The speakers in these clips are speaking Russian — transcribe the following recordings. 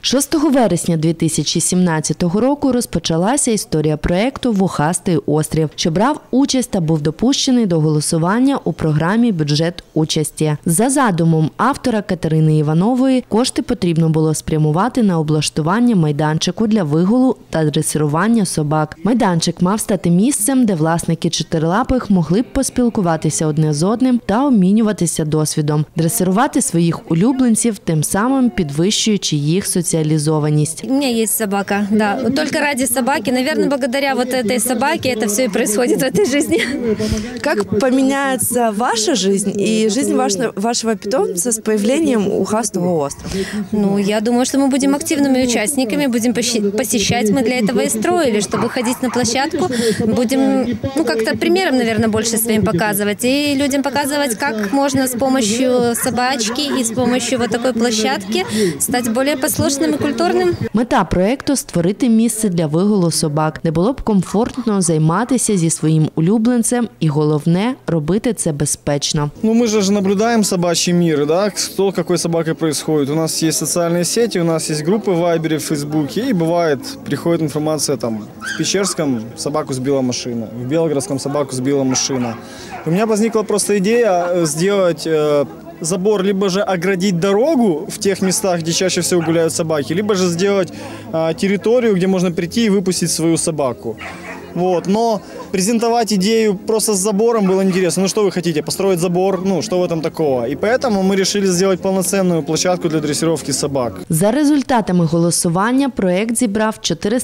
6 вересня 2017 року розпочалася історія проєкту «Вухастий острів», що брав участь та був допущений до голосування у програмі «Бюджет участі». За задумом автора Катерини Іванової, кошти потрібно було спрямувати на облаштування майданчику для вигулу та дресирування собак. Майданчик мав стати місцем, де власники чотирилапих могли б поспілкуватися одне з одним та обмінюватися досвідом, дресирувати своїх улюбленців, тим самим підвищуючи їх соціалізованість. У меня есть собака, да. Только ради собаки, наверное, благодаря вот этой собаке это все и происходит в этой жизни. Как поменяется ваша жизнь и жизнь вашего питомца с появлением Ухастого острова? Ну, я думаю, что мы будем активными участниками, будем посещать. Мы для этого и строили, чтобы ходить на площадку. Будем, как-то примером, наверное, больше своим показывать. И людям показывать, как можно с помощью собачки и с помощью вот такой площадки стать более послушным и культурным. Мета проєкту – створити місце для вигулу собак, де було б комфортно займатися зі своїм улюбленцем і, головне, робити це безпечно. Мы же наблюдаем собачий мир, да, что какой собакой происходит. У нас есть социальные сети, у нас есть группы в Вайбере, в Фейсбуке, и бывает, приходит информация, там, в Печерском собаку сбила машина, в Белгородском собаку сбила машина. У меня возникла просто идея сделать забор, либо же оградить дорогу в тех местах, где чаще всего гуляют собаки, либо же сделать территорию, где можно прийти и выпустить свою собаку. Вот. Но презентовать идею просто с забором было интересно. Ну что вы хотите, построить забор? Ну что в этом такого? И поэтому мы решили сделать полноценную площадку для дрессировки собак. За результатами голосування проєкт зібрав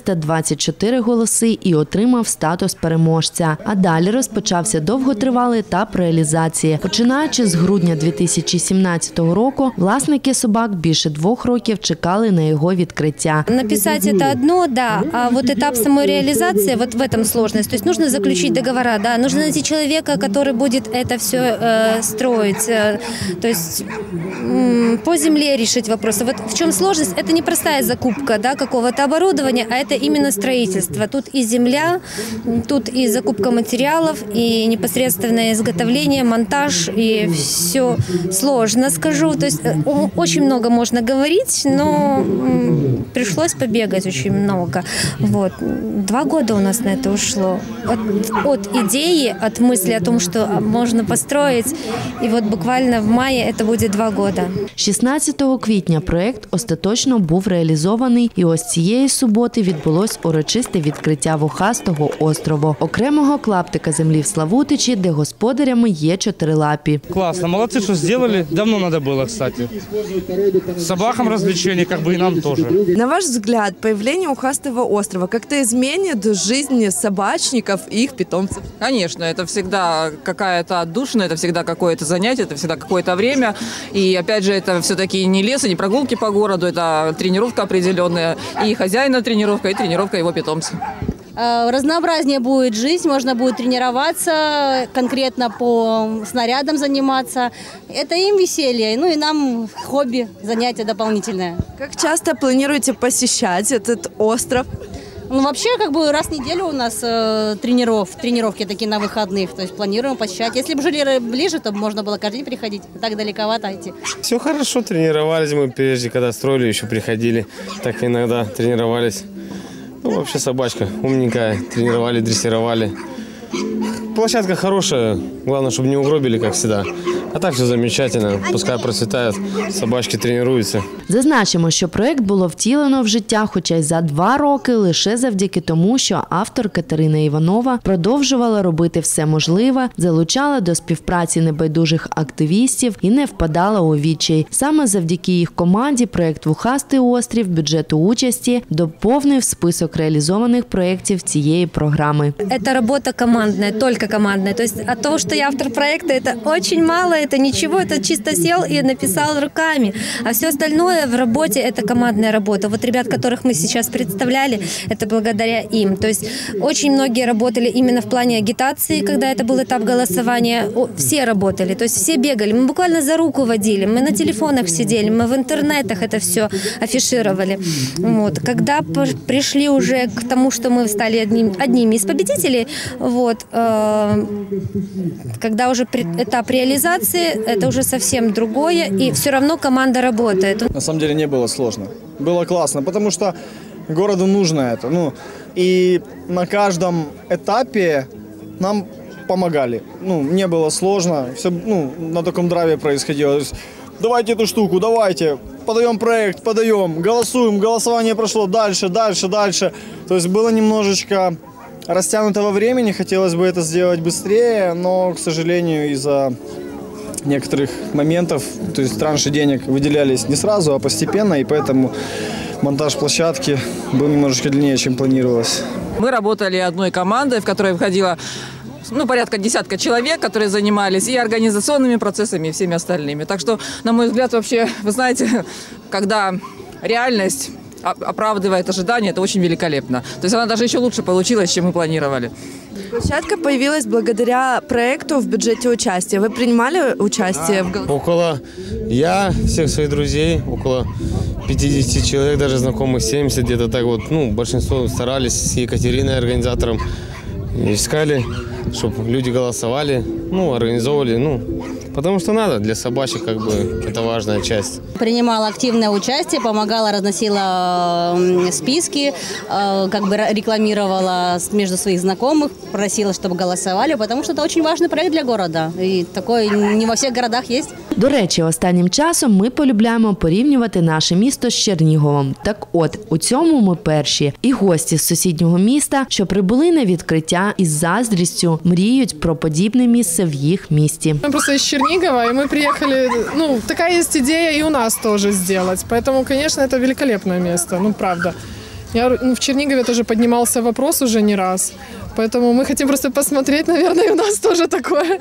424 голоси і отримав статус переможця. А далі розпочався довготривалий етап реалізації. Починаючи з грудня 2017 року, власники собак більше 2 років чекали на його відкриття. Написать это одно, да, а вот этап самой реализации, вот в этом сложность. То есть нужно заключить договора, да, нужно найти человека, который будет это все строить, то есть по земле решить вопросы. Вот в чем сложность? Это не простая закупка, да, какого-то оборудования, а это именно строительство. Тут и земля, тут и закупка материалов, и непосредственное изготовление, монтаж, и все сложно, скажу. То есть очень много можно говорить, но пришлось побегать очень много. Вот. 2 года у нас на это ушло. От идеи, от мысли о том, что можно построить, и вот буквально в мае это будет 2 года. 16 квітня проєкт остаточно був реалізований, і ось цієї суботи відбулось урочисте відкриття Вухастого острову, окремого клаптика землі в Славутичі, де господарями є чотирилапі. Классно, молодцы, что сделали. Давно надо было, кстати. Собакам развлечения, как бы и нам тоже. На ваш взгляд, появление Ухастого острова как-то изменит жизнь собачников и их питомцев? Конечно, это всегда какая-то отдушина, это всегда какое-то занятие, это всегда какое-то время. И опять же, это все-таки не лес, и не прогулки по городу, это тренировка определенная. И хозяина тренировка, и тренировка его питомца. Разнообразнее будет жизнь, можно будет тренироваться, конкретно по снарядам заниматься. Это им веселье, ну и нам хобби, занятие дополнительное. Как часто планируете посещать этот остров? Ну, вообще, как бы раз в неделю у нас тренировки такие на выходных, то есть планируем посещать. Если бы жили ближе, то можно было каждый день приходить, так далековато идти. Все хорошо, тренировались мы прежде, когда строили, еще приходили, так иногда тренировались. Ну, вообще собачка умненькая, тренировали, дрессировали. Площадка хорошая, главное, чтобы не угробили, как всегда. А так все замечательно, пускай процветают, собачки тренуються. Зазначимо, що проєкт було втілено в життя, хоча й за 2 роки, лише завдяки тому, що автор Катерина Іванова продовжувала робити все можливе, залучала до співпраці небайдужих активістів і не впадала у відчай. Саме завдяки їх команді проєкт «Вухастий острів» бюджету участі доповнив список реалізованих проєктів цієї програми. Это работа командная, только командная. То есть от того, что я автор проекта, это очень мало, это ничего, это чисто сел и написал руками. А все остальное в работе – это командная работа. Вот ребят, которых мы сейчас представляли, это благодаря им. То есть очень многие работали именно в плане агитации, когда это был этап голосования. Все работали, то есть все бегали. Мы буквально за руку водили, мы на телефонах сидели, мы в интернетах это все афишировали. Вот. Когда пришли уже к тому, что мы стали одними из победителей, вот, когда уже этап реализации, это уже совсем другое, и все равно команда работает. На самом деле не было сложно. было классно, потому что городу нужно это. Ну, и на каждом этапе нам помогали. Ну, не было сложно, все на таком драйве происходило. То есть, давайте эту штуку, давайте, подаем проект, подаем, голосуем, голосование прошло, дальше. То есть было немножечко растянутого времени, хотелось бы это сделать быстрее, но, к сожалению, из-за некоторых моментов, то есть транши денег выделялись не сразу, а постепенно, и поэтому монтаж площадки был немножечко длиннее, чем планировалось. Мы работали одной командой, в которой входило порядка десятка человек, которые занимались и организационными процессами, и всеми остальными. Так что, на мой взгляд, вообще, вы знаете, когда реальность оправдывает ожидания, это очень великолепно. То есть она даже еще лучше получилась, чем мы планировали. Площадка появилась благодаря проекту в бюджете участия. Вы принимали участие в голосовании? Я, всех своих друзей, около 50 человек, даже знакомых 70, где-то так вот, большинство старались с Екатериной, организатором, искали, чтобы люди голосовали, организовывали, потому что надо, для собачек это важная часть. Принимала активное участие, помогала, разносила списки, рекламировала между своих знакомых, просила, чтобы голосовали, потому что это очень важный проект для города. И такой не во всіх городах є. До речі, останнім часом ми полюбляємо порівнювати наше місто з Черніговом. Так от, у цьому ми перші. І гості з сусіднього міста, що прибули на відкриття із заздрістю, мріють про подібне місце в їх місті. Мы просто из Чернигова, и мы приехали, такая есть идея и у нас тоже сделать. Поэтому, конечно, это великолепное место, правда. Я в Чернигове тоже поднимался вопрос уже не раз. Поэтому мы хотим просто посмотреть, наверное, и у нас тоже такое.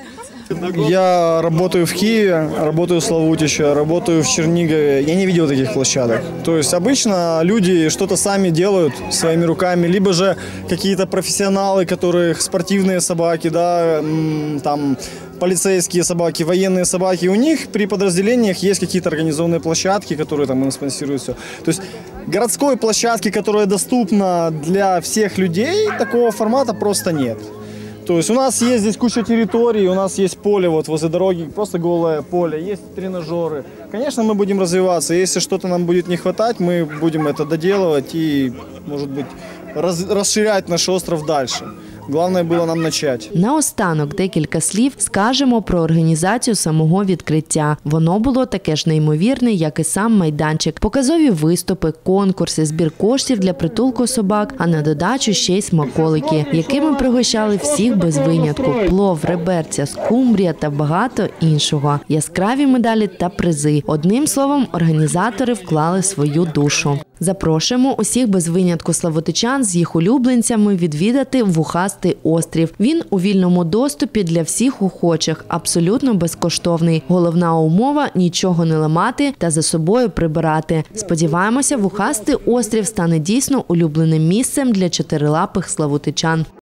Я работаю в Киеве, работаю в Славутище, работаю в Чернигове. Я не видел таких площадок. То есть обычно люди что-то сами делают своими руками, либо же какие-то профессионалы, которых спортивные собаки, там полицейские собаки, военные собаки. У них при подразделениях есть какие-то организованные площадки, которые там спонсируют все. То есть городской площадки, которая доступна для всех людей, такого формата просто нет. То есть у нас есть здесь куча территорий, у нас есть поле возле дороги, просто голое поле, есть тренажеры. Конечно, мы будем развиваться. Если что-то нам будет не хватать, мы будем это доделывать и, может быть, расширять наш остров дальше. Головне було нам почати. Наостанок декілька слів скажемо про організацію самого відкриття. Воно було таке ж неймовірне, як і сам майданчик. Показові виступи, конкурси, збір коштів для притулку собак, а на додачу ще й смаколики, якими пригощали всіх без винятку. Плов, реберця, скумбрія та багато іншого. Яскраві медалі та призи. Одним словом, організатори вклали свою душу. Запрошуємо усіх без винятку славутичан з їх улюбленцями відвідати Вухастий острів. Він у вільному доступі для всіх охочих, абсолютно безкоштовний. Головна умова – нічого не ламати та за собою прибирати. Сподіваємося, Вухастий острів стане дійсно улюбленим місцем для чотирилапих славутичан.